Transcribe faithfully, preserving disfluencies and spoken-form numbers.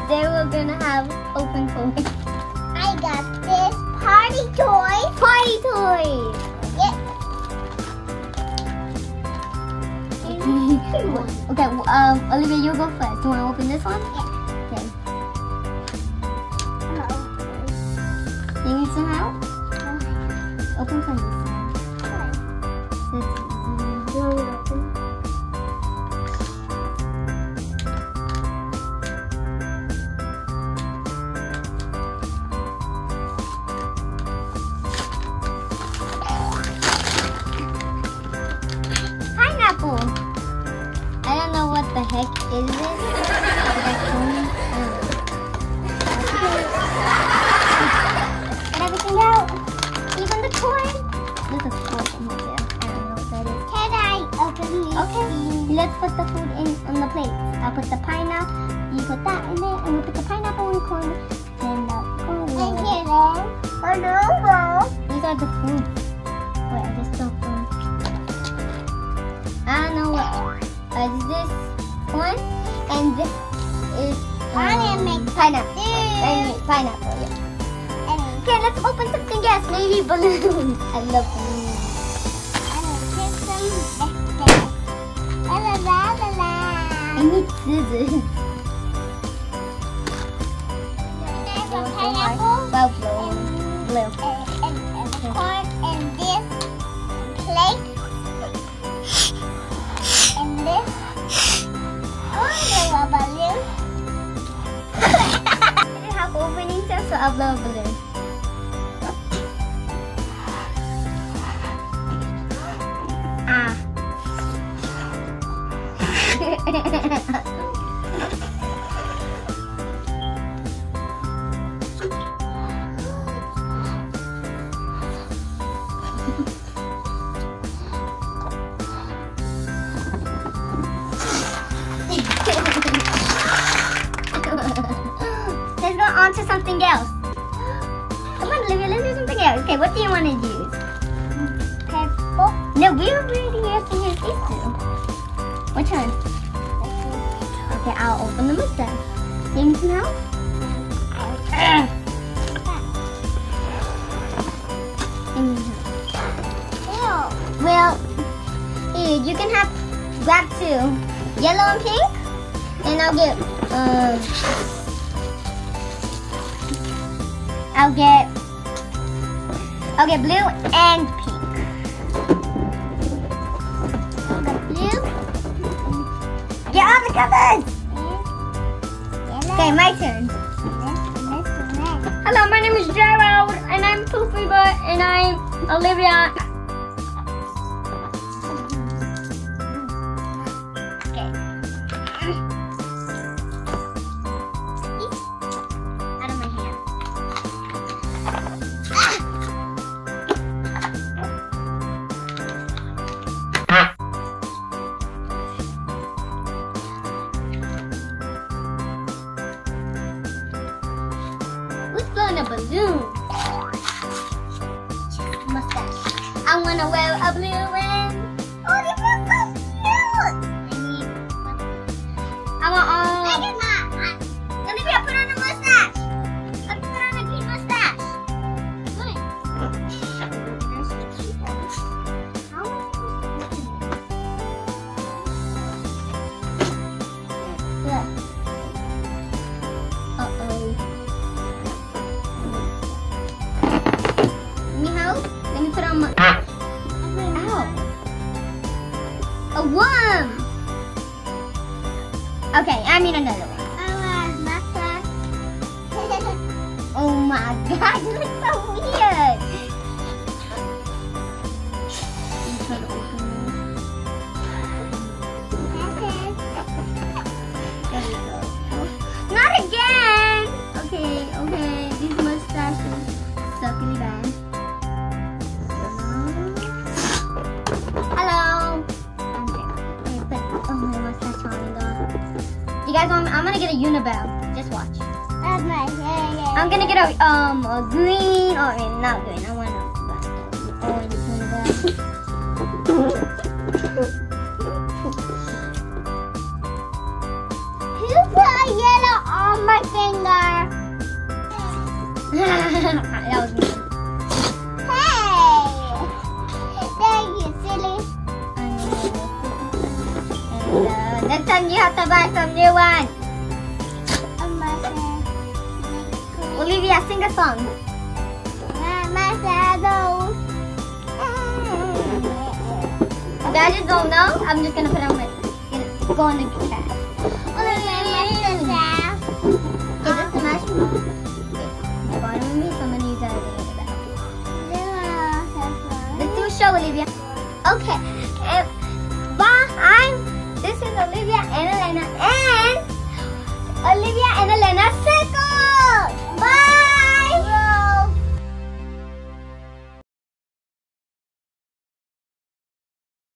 Today we're gonna have open toys. I got this party toy. Party toys. Yeah. Okay, um, Olivia, you go first. You want to open this one? Yeah. Okay. No. You need some help? Open from this side. This one. You want me to open? Pineapple. I don't know what the heck is this. Get everything out. Even the toy. There's a fork in here. I don't know what that is. Can I open these? Okay, let's put the food in on the plate. I'll put the pineapple. You put that in there, and we'll put the pineapple in the corner. And the corn. And here then. Oh no, no. These are the food. Wait, I just don't know. I don't know what. Uh, is this one? And this is um, I'm gonna make pineapple. this. I mean, pineapple, yeah. And Okay, let's open something else. Maybe balloons. I love balloons. I'm gonna put some back there. La la la la la. I need scissors. There's a pineapple. Well, blue. Blue. And, and, and corn and this plate and this. Oh, there's a balloon. I didn't have opening test, so I'll blow a balloon. Ah. Let's go on to something else. Come on, Olivia, let's do something else. Okay, what do you want to use? Purple. No, we were already using his these two. Which one? Okay, I'll open the mustache. You need some help? Well, here, you can have, grab two. Yellow and pink. And I'll get, um, I'll get, I'll get blue and pink. Blue. Get all the colors. Okay, my turn. Hello, my name is Gerald, and I'm Poofy Butt, and I'm Olivia. Okay. Out of my hand. Who's blowing a balloon? Mustache. I wanna wear a blue one. Oh, this is so cute. I need. I want all. I did not. Olivia, put on a mustache. Let's put on a green mustache. Good. How am I supposed to do this? Look. Uh-oh. Let me help. Let me put on my... Ow. A worm. Okay, I need another one. Oh my god, you look so weird. Let me try to open this. There we go. Not again! Okay, okay. These mustaches suck really bad. Hello! Okay, let me put oh, my mustache on and go. You guys want me? I'm gonna get a Unibell. Just watch. That's nice. Yeah, yeah. I'm gonna get a um a green or not green. I want a orange Unibell. Who put a yellow on my finger? That was me. Hey! Thank you, silly. And uh, next time you have to buy some new ones. Olivia, sing a song. My saddle. You guys just don't know. I'm just gonna put on my gonna go on the cat. Olivia, my Is this the marshmallow? Okay. Go on with me. Some of these are the Let's do a show, Olivia. Okay. And bye. I'm. This is Olivia and Elena, and Olivia and Elena say.